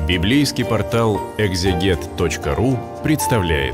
Библейский портал экзегет.ру представляет.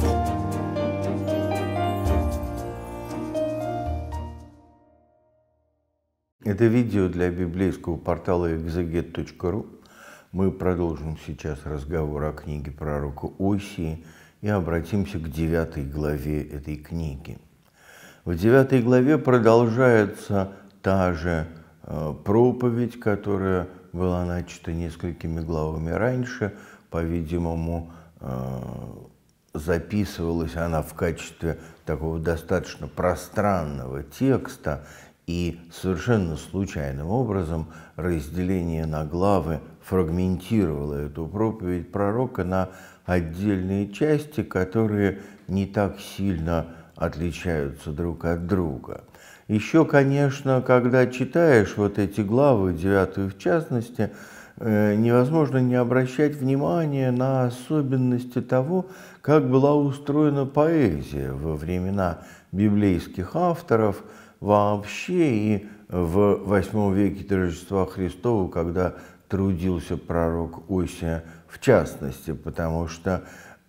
Это видео для библейского портала экзегет.ру. Мы продолжим сейчас разговор о книге пророка Осии и обратимся к 9 главе этой книги. В 9 главе продолжается та же проповедь, которая была начата несколькими главами раньше. По-видимому, записывалась она в качестве такого достаточно пространного текста, и совершенно случайным образом разделение на главы фрагментировало эту проповедь пророка на отдельные части, которые не так сильно отличаются друг от друга. Еще, конечно, когда читаешь вот эти главы, 9 в частности, невозможно не обращать внимания на особенности того, как была устроена поэзия во времена библейских авторов вообще и в 8 веке до Рождества Христова, когда трудился пророк Осия в частности, потому что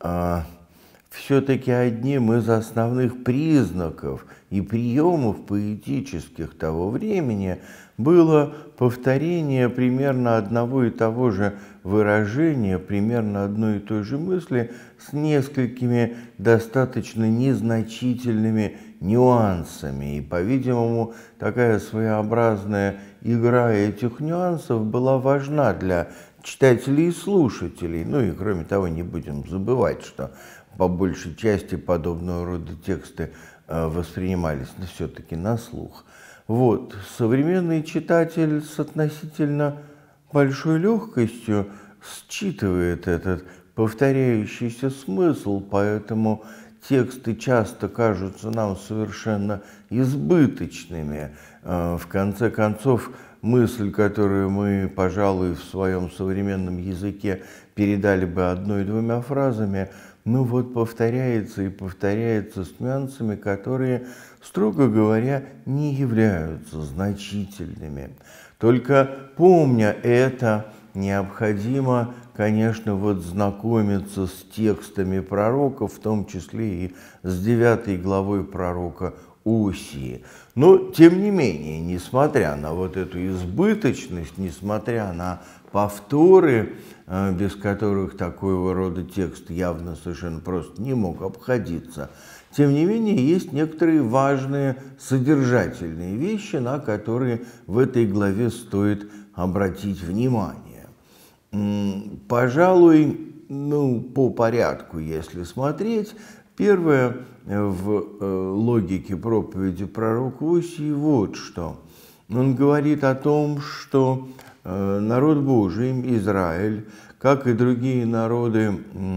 все-таки одним из основных признаков и приемов поэтических того времени было повторение примерно одного и того же выражения, примерно одной и той же мысли с несколькими достаточно незначительными нюансами. И, по-видимому, такая своеобразная игра этих нюансов была важна для читателей и слушателей. Ну и, кроме того, не будем забывать, что по большей части подобного рода тексты воспринимались все-таки на слух. Вот. Современный читатель с относительно большой легкостью считывает этот повторяющийся смысл, поэтому тексты часто кажутся нам совершенно избыточными. В конце концов, мысль, которую мы, пожалуй, в своем современном языке передали бы одной-двумя фразами, ну вот повторяется и повторяется с нюансами, которые, строго говоря, не являются значительными. Только помня это, необходимо, конечно, вот знакомиться с текстами пророков, в том числе и с 9 главой пророка Осии. Но, тем не менее, несмотря на вот эту избыточность, несмотря на повторы, без которых такого рода текст явно совершенно просто не мог обходиться, тем не менее, есть некоторые важные содержательные вещи, на которые в этой главе стоит обратить внимание. Пожалуй, по порядку, если смотреть, первое в логике проповеди пророка Осии вот что. Он говорит о том, что народ Божий, Израиль, как и другие народы,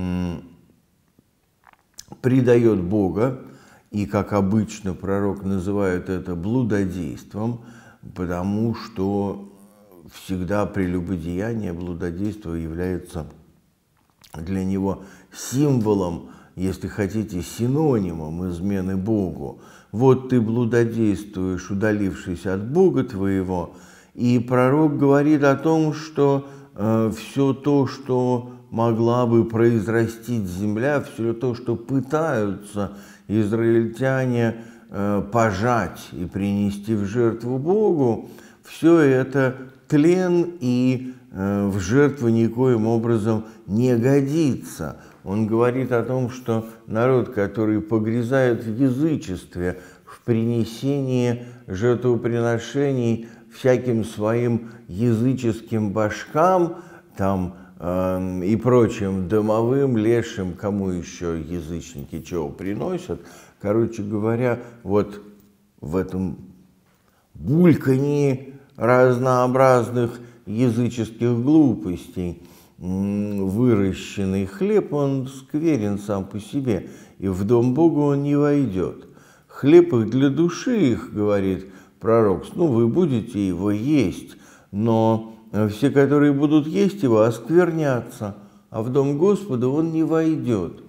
предает Бога, и, как обычно, пророк называет это блудодейством, потому что всегда прелюбодеяние, блудодейство является для него символом, если хотите, синонимом измены Богу. Вот ты блудодействуешь, удалившись от Бога твоего. И пророк говорит о том, что все то, что могла бы произрастить земля, все то, что пытаются израильтяне пожать и принести в жертву Богу, все это тлен и в жертву никоим образом не годится. Он говорит о том, что народ, который погрязает в язычестве, в принесении жертвоприношений всяким своим языческим божкам, там, и прочим домовым, лешим, кому еще язычники чего приносят. Короче говоря, вот в этом бульканье разнообразных языческих глупостей выращенный хлеб, он скверен сам по себе, и в дом Бога он не войдет. Хлеб их для души их, говорит пророк, вы будете его есть, но все, которые будут есть его, осквернятся, а в дом Господа он не войдет.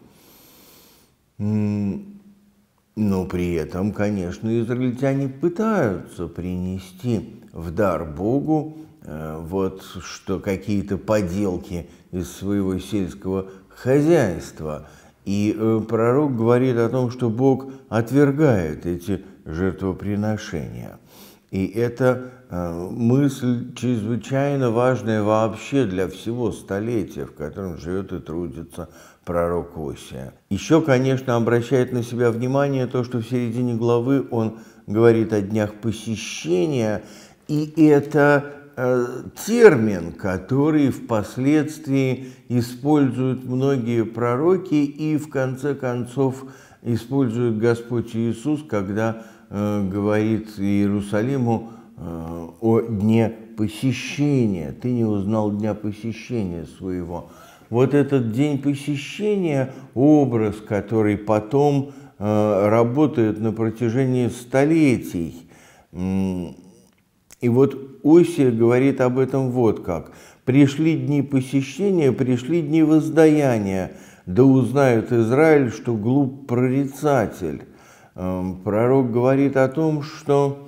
Но при этом, конечно, израильтяне пытаются принести в дар Богу вот что какие-то поделки из своего сельского хозяйства. И пророк говорит о том, что Бог отвергает эти жертвоприношения. И это мысль чрезвычайно важная вообще для всего столетия, в котором живет и трудится пророк Осия. Еще, конечно, обращает на себя внимание то, что в середине главы он говорит о днях посещения, и это термин, который впоследствии используют многие пророки и в конце концов использует Господь Иисус, когда говорит Иерусалиму о дне посещения. Ты не узнал дня посещения своего. Вот этот день посещения – образ, который потом работает на протяжении столетий. И вот Осия говорит об этом вот как. «Пришли дни посещения, пришли дни воздаяния, да узнает Израиль, что глуп прорицатель». Пророк говорит о том, что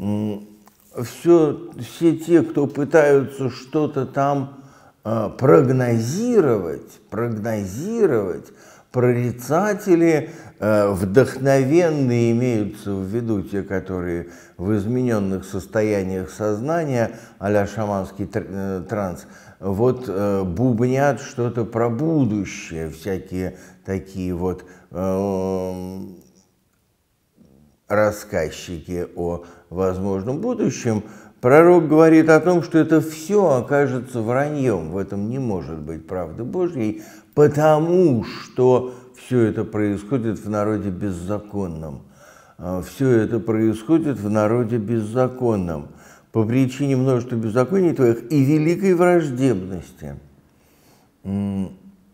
все те, кто пытаются что-то там прогнозировать, прорицатели вдохновенные имеются в виду, те, которые в измененных состояниях сознания, а-ля шаманский транс, вот бубнят что-то про будущее, всякие такие вот рассказчики о возможном будущем. Пророк говорит о том, что это все окажется враньем, в этом не может быть правды Божьей, потому что все это происходит в народе беззаконном. Все это происходит в народе беззаконном по причине множества беззаконий твоих и великой враждебности. Мы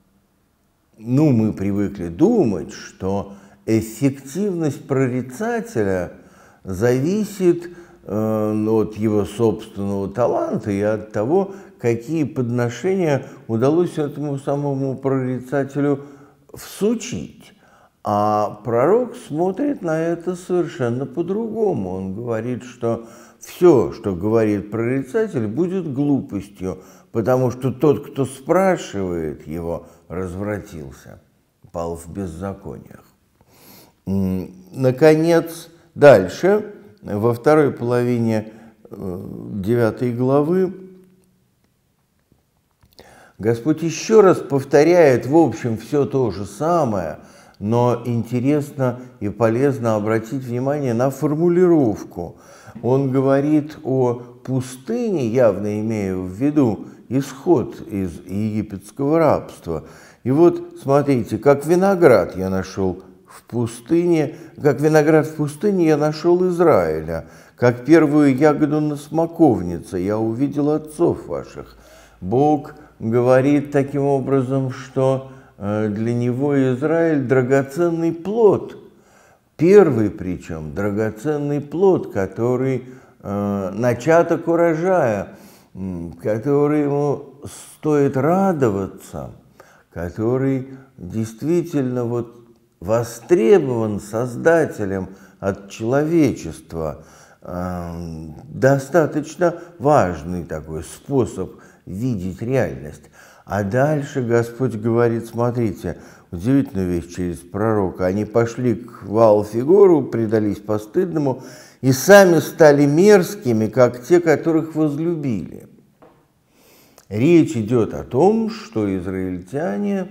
привыкли думать, что эффективность прорицателя зависит от его собственного таланта и от того, какие подношения удалось этому самому прорицателю всучить. А пророк смотрит на это совершенно по-другому. Он говорит, что все, что говорит прорицатель, будет глупостью, потому что тот, кто спрашивает его, развратился, пал в беззакониях. Наконец, дальше, во второй половине 9 главы, Господь еще раз повторяет, в общем, все то же самое, но интересно и полезно обратить внимание на формулировку. Он говорит о пустыне, явно имея в виду исход из египетского рабства. И вот, смотрите, как виноград я нашел в пустыне, как виноград в пустыне я нашел Израиля, как первую ягоду на смоковнице я увидел отцов ваших. Бог говорит таким образом, что для него Израиль драгоценный плод, первый причем драгоценный плод, который начаток урожая, который ему стоит радоваться, который действительно вот востребован Создателем от человечества, достаточно важный такой способ видеть реальность. А дальше Господь говорит, смотрите, удивительная вещь через пророка. Они пошли к Ваал-Фигору, предались постыдному и сами стали мерзкими, как те, которых возлюбили. Речь идет о том, что израильтяне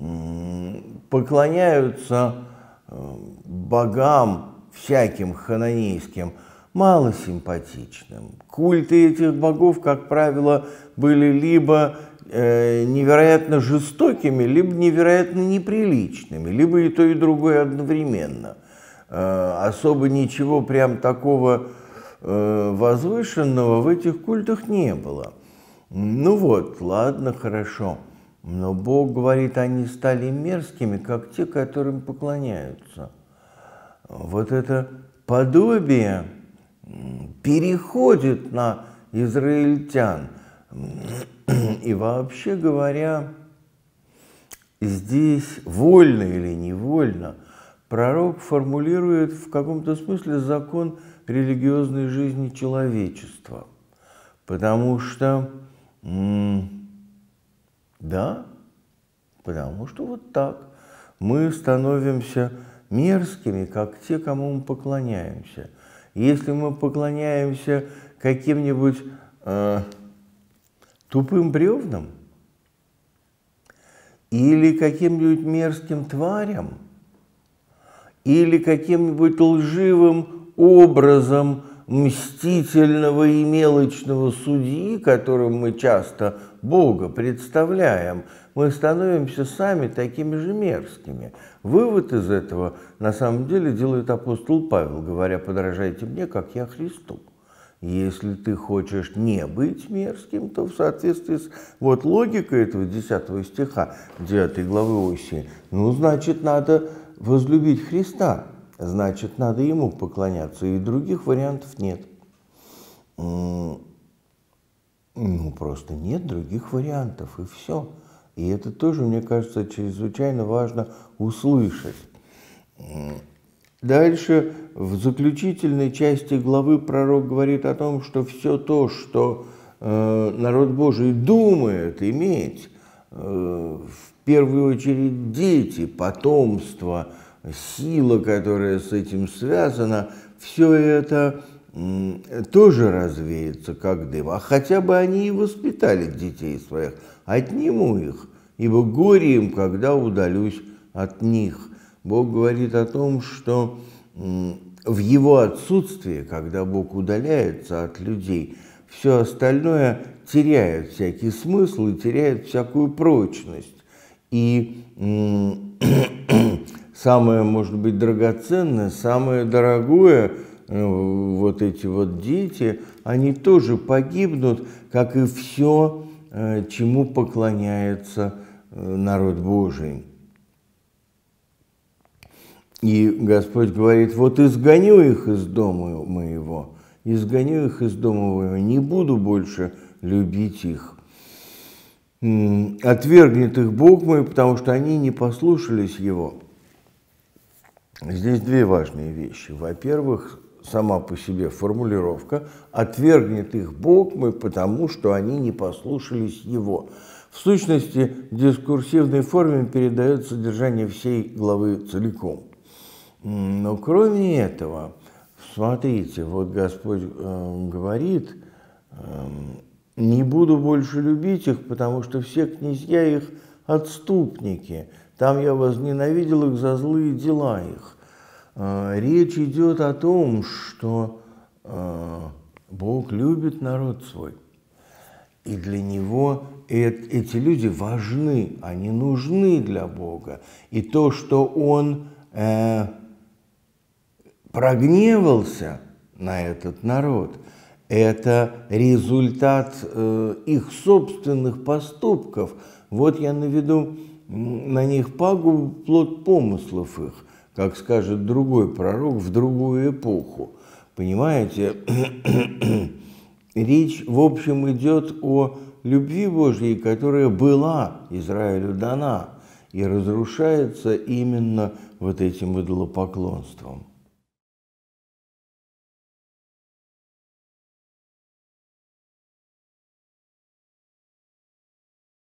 поклоняются богам всяким хананейским, малосимпатичным. Культы этих богов, как правило, были либо невероятно жестокими, либо невероятно неприличными, либо и то, и другое одновременно. Особо ничего прям такого возвышенного в этих культах не было. Ну вот, ладно, хорошо. Но Бог говорит, они стали мерзкими, как те, которым поклоняются. Вот это подобие переходит на израильтян. И вообще говоря, здесь вольно или невольно пророк формулирует в каком-то смысле закон религиозной жизни человечества. Потому что, да, потому что вот так мы становимся мерзкими, как те, кому мы поклоняемся. Если мы поклоняемся каким-нибудь тупым бревнам или каким-нибудь мерзким тварям, или каким-нибудь лживым образом мстительного и мелочного судьи, которым мы часто Бога представляем, мы становимся сами такими же мерзкими. Вывод из этого на самом деле делает апостол Павел, говоря: подражайте мне, как я Христу. Если ты хочешь не быть мерзким, то в соответствии с вот логикой этого 10 стиха 9 главы Осии, ну, значит, надо возлюбить Христа, значит, надо Ему поклоняться, и других вариантов нет. Ну, просто нет других вариантов, и все. И это тоже, мне кажется, чрезвычайно важно услышать. Дальше, в заключительной части главы пророк говорит о том, что все то, что народ Божий думает иметь, в первую очередь дети, потомство, сила, которая с этим связана, все это тоже развеется, как дым. А хотя бы они и воспитали детей своих, отниму их, ибо горе им, когда удалюсь от них. Бог говорит о том, что в Его отсутствии, когда Бог удаляется от людей, все остальное теряет всякий смысл и теряет всякую прочность. И самое, может быть, драгоценное, самое дорогое, вот эти вот дети, они тоже погибнут, как и все, чему поклоняется народ Божий. И Господь говорит: вот изгоню их из дома моего, изгоню их из дома моего, не буду больше любить их. Отвергнет их Бог мой, потому что они не послушались Его. Здесь две важные вещи. Во-первых, сама по себе формулировка: отвергнет их Бог мой, потому что они не послушались Его. В сущности, в дискурсивной форме передает содержание всей главы целиком. Но кроме этого, смотрите, вот Господь говорит: не буду больше любить их, потому что все князья их отступники. Там я возненавидел их за злые дела их. Речь идет о том, что Бог любит народ свой. И для Него эти люди важны, они нужны для Бога. И то, что Он прогневался на этот народ, это результат их собственных поступков. Вот я наведу на них пагубу, плод помыслов их, как скажет другой пророк в другую эпоху. Понимаете, речь, в общем, идет о любви Божьей, которая была Израилю дана и разрушается именно вот этим идолопоклонством.